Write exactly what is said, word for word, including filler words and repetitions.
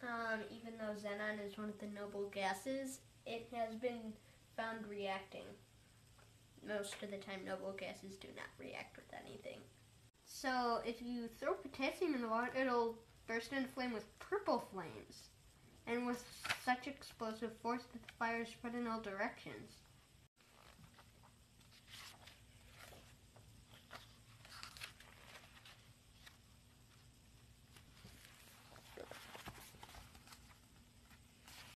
um, even though xenon is one of the noble gases, it has been found reacting. Most of the time, noble gases do not react with anything. So if you throw potassium in the water, it'll burst into flame with purple flames, and with such explosive force that the fire spread in all directions.